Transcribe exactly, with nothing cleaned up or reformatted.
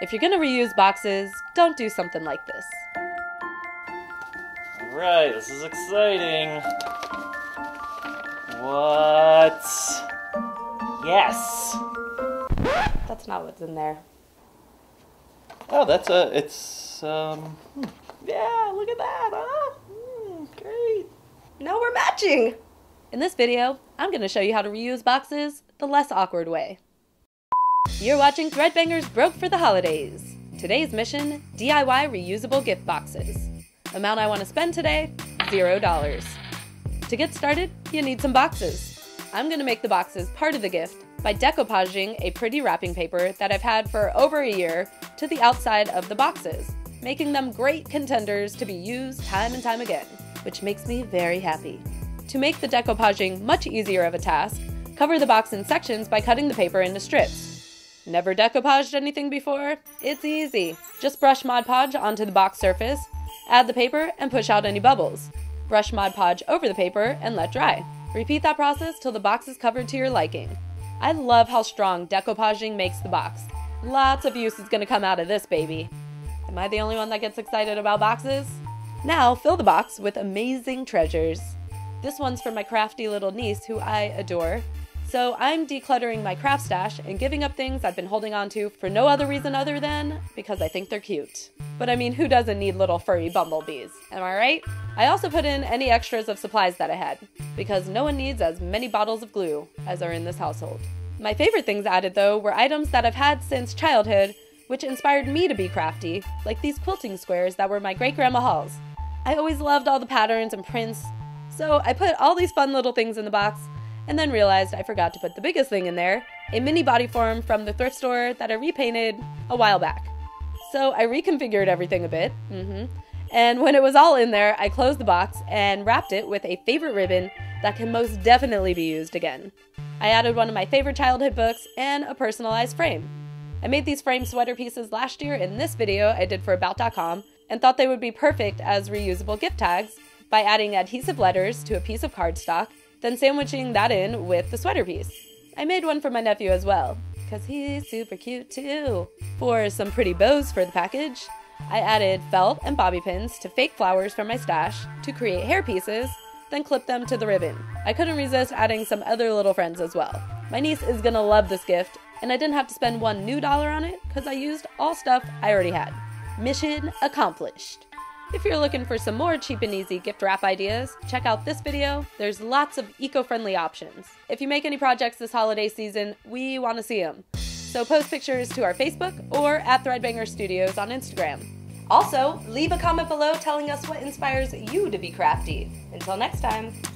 If you're gonna reuse boxes, don't do something like this. Alright, this is exciting. What? Yes! That's not what's in there. Oh, that's a, it's, um, hmm. Yeah, look at that, huh? Mm, great. No, we're matching! In this video, I'm gonna show you how to reuse boxes the less awkward way. You're watching Threadbangers Broke for the Holidays. Today's mission, D I Y reusable gift boxes. Amount I want to spend today, zero dollars. To get started, you need some boxes. I'm gonna make the boxes part of the gift by decoupaging a pretty wrapping paper that I've had for over a year to the outside of the boxes, making them great contenders to be used time and time again, which makes me very happy. To make the decoupaging much easier of a task, cover the box in sections by cutting the paper into strips. Never decoupaged anything before? It's easy. Just brush Mod Podge onto the box surface, add the paper, and push out any bubbles. Brush Mod Podge over the paper and let dry. Repeat that process till the box is covered to your liking. I love how strong decoupaging makes the box. Lots of use is going to come out of this baby. Am I the only one that gets excited about boxes? Now fill the box with amazing treasures. This one's for my crafty little niece who I adore. So I'm decluttering my craft stash and giving up things I've been holding on to for no other reason other than because I think they're cute. But I mean, who doesn't need little furry bumblebees? Am I right? I also put in any extras of supplies that I had, because no one needs as many bottles of glue as are in this household. My favorite things added, though, were items that I've had since childhood, which inspired me to be crafty, like these quilting squares that were my great-grandma Hall's. I always loved all the patterns and prints, so I put all these fun little things in the box, and then realized I forgot to put the biggest thing in there, a mini body form from the thrift store that I repainted a while back. So I reconfigured everything a bit, mm-hmm. And when it was all in there, I closed the box and wrapped it with a favorite ribbon that can most definitely be used again. I added one of my favorite childhood books and a personalized frame. I made these frame sweater pieces last year in this video I did for about dot com and thought they would be perfect as reusable gift tags by adding adhesive letters to a piece of cardstock, then sandwiching that in with the sweater piece. I made one for my nephew as well, because he's super cute too. For some pretty bows for the package, I added felt and bobby pins to fake flowers from my stash to create hair pieces, then clip them to the ribbon. I couldn't resist adding some other little friends as well. My niece is gonna love this gift, and I didn't have to spend one new dollar on it because I used all stuff I already had. Mission accomplished. If you're looking for some more cheap and easy gift wrap ideas, check out this video. There's lots of eco-friendly options. If you make any projects this holiday season, we want to see them. So post pictures to our Facebook or at Threadbanger Studios on Instagram. Also, leave a comment below telling us what inspires you to be crafty. Until next time.